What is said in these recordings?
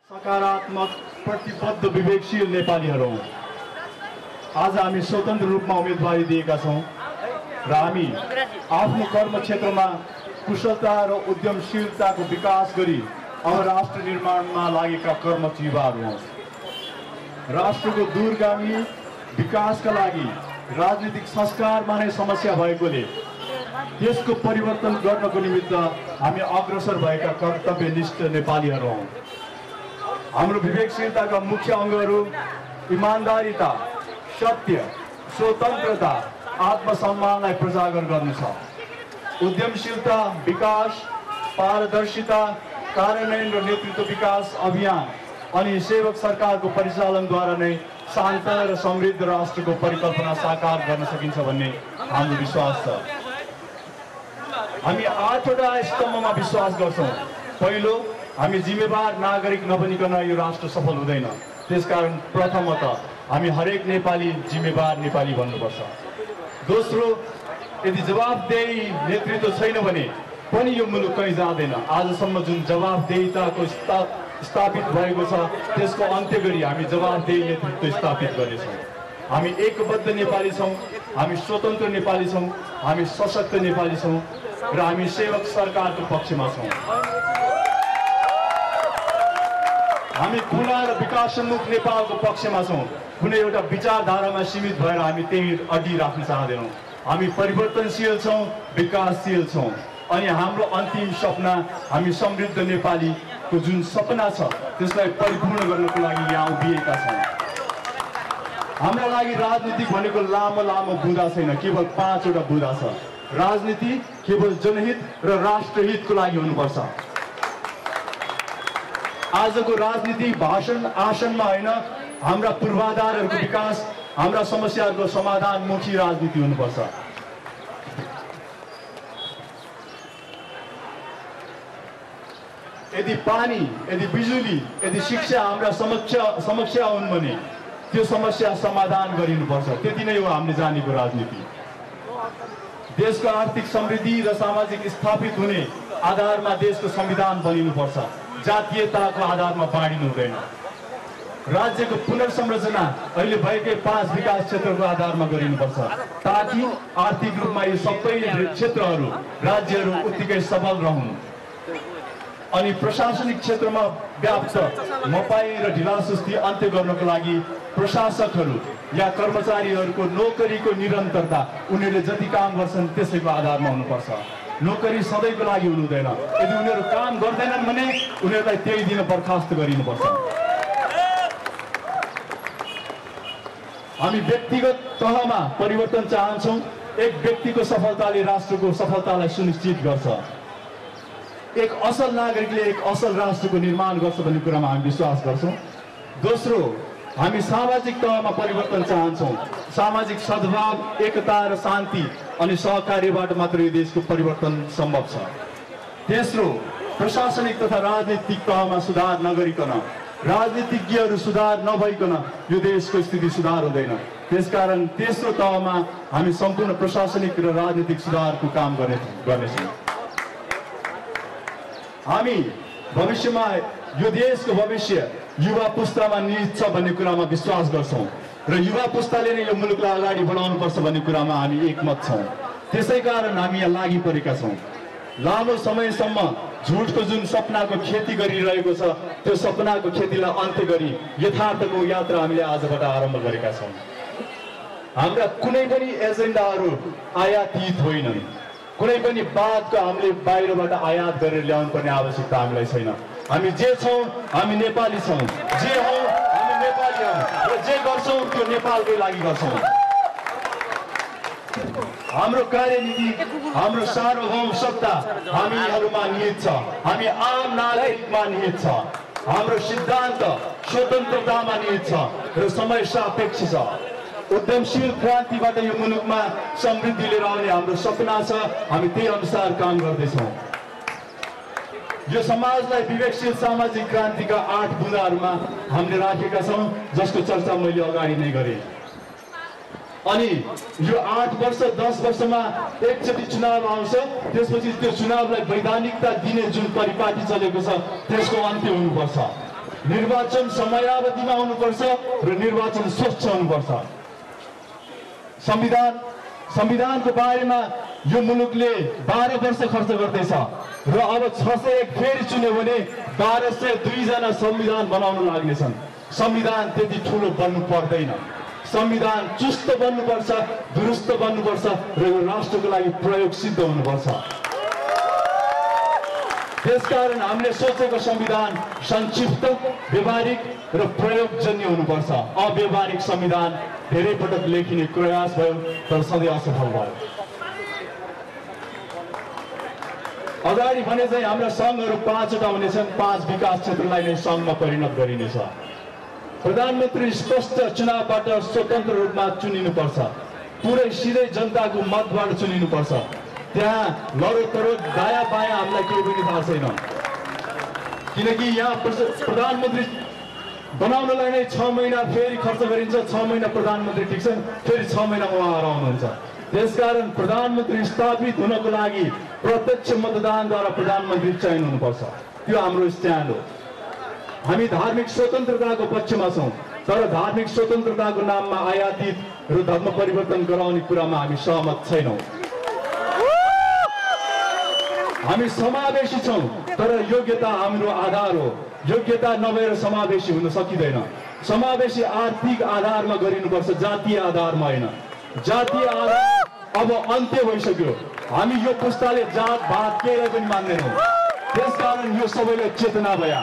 सकारात्मक प्रतिबद्ध विवेकशील नेपालीहरू हौं। आज हामी स्वतन्त्र रूपमा उम्मेदवारी दिएका छौं र हामी आफ्नो कर्म क्षेत्रमा कुशलता र उद्यमशीलताको विकास गरी अब राष्ट्र निर्माणमा लागेका कर्मजीवीहरू हौं। राष्ट्रको दूरगामी विकासका लागि राजनीतिक संस्कारमा नै समस्या भएकोले देशको परिवर्तन गर्नको निमित्त हामी अग्रसर भएका कर्तव्यनिष्ठ नेपालीहरू हौं। हाम्रो विवेकशीलताका मुख्य अङ्गहरू इमानदारिता, सत्य, स्वतन्त्रता, आत्मसम्मानलाई प्रजागर गर्नु छ। उद्यमशीलता, विकास, पारदर्शिता, कार्यान्वयन र नेतृत्व विकास अभियान अनि सेवक सरकारको परिचालनद्वारा नै शान्त र समृद्ध राष्ट्रको परिकल्पना साकार गर्न सकिन्छ भन्ने हाम्रो विश्वास छ। हामी 8वटा स्तम्भमा विश्वास गर्छौं। पहिलो, हामी जिम्मेवार नागरिक नबनिकन यो राष्ट्र सफल हुँदैन। त्यसकारण प्रथमतः हामी हरेक नेपाली जिम्मेवार नेपाली बन्नुपर्छ। दोस्रो, यदि जवाफदेही नेतृत्व छैन भने पनि यो मुलुक कहीँ जाँदैन। आजसम्म जुन जवाफदेहिताको स्थापित भएको छ त्यसको अन्त्य गरी हामी जवाफदेही नेतृत्व स्थापित गर्नेछौँ। हामी एकबद्ध नेपाली छौँ, हामी स्वतन्त्र नेपाली छौँ, हामी सशक्त नेपाली छौँ र हामी सेवक सरकारको पक्षमा छौँ। हामी खुला र विकासोन्मुख नेपालको पक्षमा छौँ। कुनै एउटा विचारधारामा सीमित भएर हामी त्यही अडिराख्न चाहँदैनौँ। हामी परिवर्तनशील छौँ, विकासशील छौँ अनि हाम्रो अन्तिम सपना हामी समृद्ध नेपालीको जुन सपना छ त्यसलाई परिपूर्ण गर्नको लागि यहाँ उभिएका छौँ। हाम्रा लागि राजनीति भनेको लामो लामो बुँदा छैन, केवल 5वटा बुँदा छ। राजनीति केवल जनहित र राष्ट्रहितको लागि हुनुपर्छ। आजको राजनीति भाषण आसनमा होइन, हाम्रा पूर्वाधारहरूको विकास, हाम्रा समस्याहरूको समाधानमुखी राजनीति हुनुपर्छ। यदि पानी, यदि बिजुली, यदि शिक्षा हाम्रा समस्या हुन् भने त्यो समस्या समाधान गरिनुपर्छ। त्यति नै हो हामीले जानेको राजनीति। देशको आर्थिक समृद्धि र सामाजिक स्थापित हुने आधारमा देशको संविधान बनिनुपर्छ। जातीयताको आधारमा बाँडिनु हुँदैन। राज्यको पुनर्संरचना अहिले भएकै 5 विकास क्षेत्रको आधारमा गरिनुपर्छ ताकि आर्थिक रूपमा यो सबै क्षेत्रहरू, राज्यहरू उत्तिकै सबल रहन्। अनि प्रशासनिक क्षेत्रमा व्याप्त मपाई र ढिलासुस्ती अन्त्य गर्नको लागि प्रशासकहरू या कर्मचारीहरूको नोकरीको निरन्तरता, उनीहरूले जति काम गर्छन् त्यसैको आधारमा हुनुपर्छ। नोकरी सधैँको लागि हुनु हुँदैन। यदि उनीहरू काम गर्दैनन् भने उनीहरूलाई त्यही दिन बर्खास्त गरिनुपर्छ। हामी व्यक्तिगत तहमा परिवर्तन चाहन्छौँ। एक व्यक्तिको सफलताले राष्ट्रको सफलतालाई सुनिश्चित गर्छ। एक असल नागरिकले एक असल राष्ट्रको निर्माण गर्छ भन्ने कुरामा हामी विश्वास गर्छौँ। दोस्रो, हामी सामाजिक तहमा परिवर्तन चाहन्छौँ। सामाजिक सद्भाव, एकता र शान्ति अनि सहकार्यबाट मात्र यो देशको परिवर्तन सम्भव छ। तेस्रो, प्रशासनिक तथा राजनीतिक तहमा सुधार नगरिकन, राजनीतिज्ञहरू सुधार नभइकन यो देशको स्थिति सुधार हुँदैन। त्यसकारण तेस्रो तहमा हामी सम्पूर्ण प्रशासनिक र राजनीतिक सुधारको काम गर्नेछौँ। हामी भविष्यमा यो देशको भविष्य युवा पुस्तामा निहित छ भन्ने कुरामा विश्वास गर्छौँ र युवा पुस्ताले नै यो मुलुकलाई अगाडि बढाउनुपर्छ भन्ने कुरामा हामी एकमत छौँ। त्यसै कारण हामी यहाँ लागि परेका छौँ। लामो समयसम्म झुटको जुन सपनाको खेती गरिरहेको छ त्यो सपनाको खेतीलाई अन्त्य गरी यथार्थको यात्रा हामीले आजबाट आरम्भ गरेका छौँ। हाम्रा कुनै पनि एजेन्डाहरू आयातित होइनन्। कुनै पनि बातको हामीले बाहिरबाट आयात गरेर ल्याउनु पर्ने आवश्यकता हामीलाई छैन। हामी जे छौँ हामी नेपाली छौँ, जे हौँ हामी नेपाली हौँ र जे गर्छौँ त्यो नेपालकै लागि गर्छौँ। हाम्रो कार्यनीति, हाम्रो सार्वभौम सत्ता हामीहरूमा निहित छ। हामी आम नागरिकमा निहित छ। हाम्रो सिद्धान्त स्वतन्त्रतामा निहित छ र समय सापेक्ष छ। उद्यमशील क्रान्तिबाट यो मुलुकमा समृद्धि लिएर आउने हाम्रो सपना छ। हामी त्यही अनुसार काम गर्दैछौँ। यो समाजलाई विवेकशील सामाजिक क्रान्तिका 8 बुँदाहरूमा हामीले राखेका छौँ, जसको चर्चा मैले अगाडि नै गरेँ। अनि यो 8 वर्ष 10 वर्षमा एकचोटि चुनाव आउँछ, त्यसपछि त्यो चुनावलाई वैधानिकता दिने जुन परिपाटी चलेको छ त्यसको अन्त्य हुनुपर्छ। निर्वाचन समयावधिमा हुनुपर्छ र निर्वाचन स्वच्छ हुनुपर्छ। संविधानको बारेमा यो मुलुकले 12 वर्ष खर्च गर्दैछ र अब 601 फेरि चुन्यो भने 1202 जना संविधान बनाउन लाग्नेछन्। संविधान त्यति ठुलो बन्नु पर्दैन। संविधान चुस्त बन्नुपर्छ, दुरुस्त बन्नुपर्छ र यो राष्ट्रको लागि प्रयोग सिद्ध हुनुपर्छ। त्यसकारण हामीले सोचेको संविधान संक्षिप्त, व्यवहारिक र प्रयोगजन्य हुनुपर्छ। अव्यवहारिक संविधान धेरै पटक लेखिने प्रयास भयो तर सधैँ असफल भयो। अगाडि भने चाहिँ हाम्रा सङ्घहरू 5वटा हुनेछन्, 5 विकास क्षेत्रलाई नै सङ्घमा परिणत गरिनेछ। प्रधानमन्त्री स्पष्ट चुनावबाट स्वतन्त्र रूपमा चुनिनुपर्छ। पुरै सिधै जनताको मतबाट चुनिनुपर्छ। त्यहाँ लरोतरोट दायाँ बायाँ हामीलाई केही पनि थाहा छैन, किनकि यहाँ प्रधानमन्त्री बनाउनलाई नै 6 महिना फेरि खर्च गरिन्छ। 6 महिना प्रधानमन्त्री टिक्छन्, फेरि 6 महिना उहाँ हराउनुहुन्छ। त्यसकारण प्रधानमन्त्री स्थापित हुनको लागि प्रत्यक्ष मतदानद्वारा प्रधानमन्त्री चयन हुनुपर्छ। त्यो हाम्रो स्ट्यान्ड हो। हामी धार्मिक स्वतन्त्रताको पक्षमा छौँ, तर धार्मिक स्वतन्त्रताको नाममा आयातित र धर्म परिवर्तन गराउने कुरामा हामी सहमत छैनौँ। हामी समावेशी छौँ, तर योग्यता हाम्रो आधार हो। योग्यता नभएर समावेशी हुन सकिँदैन। समावेशी आर्थिक आधारमा गरिनुपर्छ, जातीय आधारमा होइन। जातीय आधार अब अन्त्य भइसक्यो। हामी यो पुस्ताले जात भात केही पनि मान्दैनौँ। त्यसकारण यो सबैलाई चेतना भया।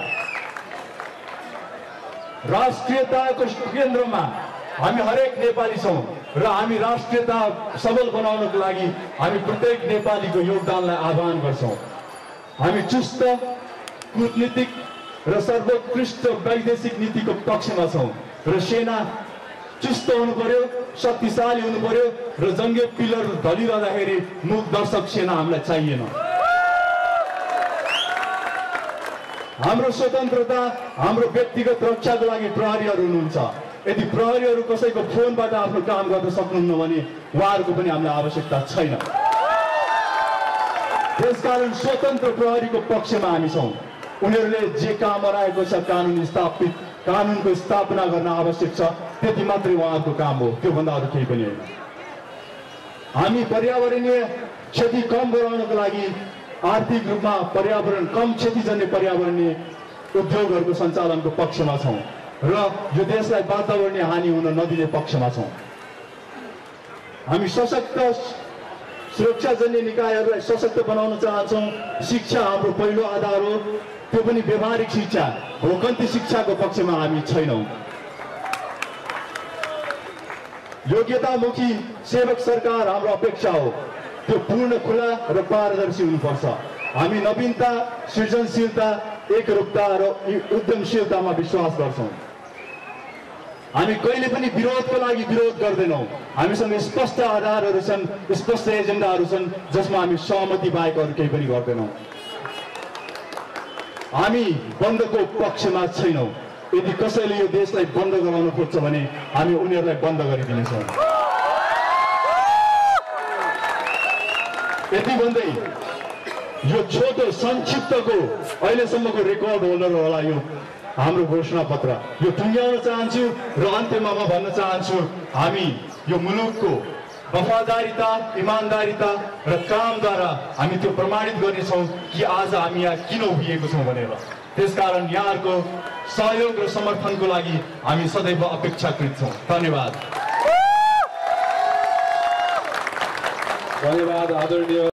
राष्ट्रियताको केन्द्रमा हामी हरेक नेपाली छौँ र हामी राष्ट्रियता सबल बनाउनको लागि हामी प्रत्येक नेपालीको योगदानलाई आह्वान गर्छौँ। हामी चुस्त कूटनीतिक र सर्वोत्कृष्ट वैदेशिक नीतिको पक्षमा छौँ र सेना चुस्त हुनु पर्यो, शक्तिशाली हुनु पर्यो र जङ्गे पिलर ढलिरहँदाखेरि मुख दर्शक सेना हामीलाई चाहिएन। हाम्रो स्वतन्त्रता, हाम्रो व्यक्तिगत रक्षाको लागि प्रहरीहरू हुनुहुन्छ। यदि प्रहरीहरू कसैको फोनबाट आफ्नो काम गर्न सक्नुहुन्न भने उहाँहरूको पनि हामीलाई आवश्यकता छैन। त्यसकारण स्वतन्त्र प्रहरीको पक्षमा हामी छौँ। उनीहरूले जे काम गराएको छ कानुनको स्थापना गर्न आवश्यक छ, त्यति मात्रै उहाँहरूको काम हो, त्योभन्दा अरू केही पनि होइन। हामी पर्यावरणीय क्षति कम गराउनको लागि आर्थिक रूपमा पर्यावरण कम क्षतिजन्य पर्यावरणीय उद्योगहरूको सञ्चालनको पक्षमा छौँ र यो देशलाई वातावरणीय हानि हुन नदिने पक्षमा छौँ। हामी सशक्त सुरक्षाजन्य निकायहरूलाई सशक्त बनाउन चाहन्छौँ। शिक्षा हाम्रो पहिलो आधार हो, त्यो पनि व्यवहारिक शिक्षा। भोकन्ती शिक्षाको पक्षमा हामी छैनौँ। योग्यतामुखी सेवक सरकार हाम्रो अपेक्षा हो। त्यो पूर्ण खुला र पारदर्शी हुनुपर्छ। हामी नवीनता, सृजनशीलता, एकरूपता र उद्यमशीलतामा विश्वास गर्छौँ। हामी कहिले पनि विरोधको लागि विरोध गर्दैनौँ। हामीसँग स्पष्ट आधारहरू छन्, स्पष्ट एजेन्डाहरू छन्, जसमा हामी सहमति बाहेक अरू केही पनि गर्दैनौँ। हामी बन्दको पक्षमा छैनौँ। यदि कसैले यो देशलाई बन्द गराउन खोज्छ भने हामी उनीहरूलाई बन्द गरिदिनेछौँ। यति भन्दै यो छोटो संक्षिप्तको अहिलेसम्मको रेकर्ड होल्डर होला यो हाम्रो घोषणा पत्र, यो टुङ्ग्याउन चाहन्छु र अन्त्यमा म भन्न चाहन्छु, हामी यो मुलुकको वफादारीता, इमान्दारिता र कामद्वारा हामी त्यो प्रमाणित गर्नेछौँ कि आज हामी यहाँ किन उभिएको छौँ भनेर। त्यसकारण यहाँहरूको सहयोग र समर्थनको लागि हामी सदैव अपेक्षाकृत छौँ। धन्यवाद। धन्यवाद आदरणीय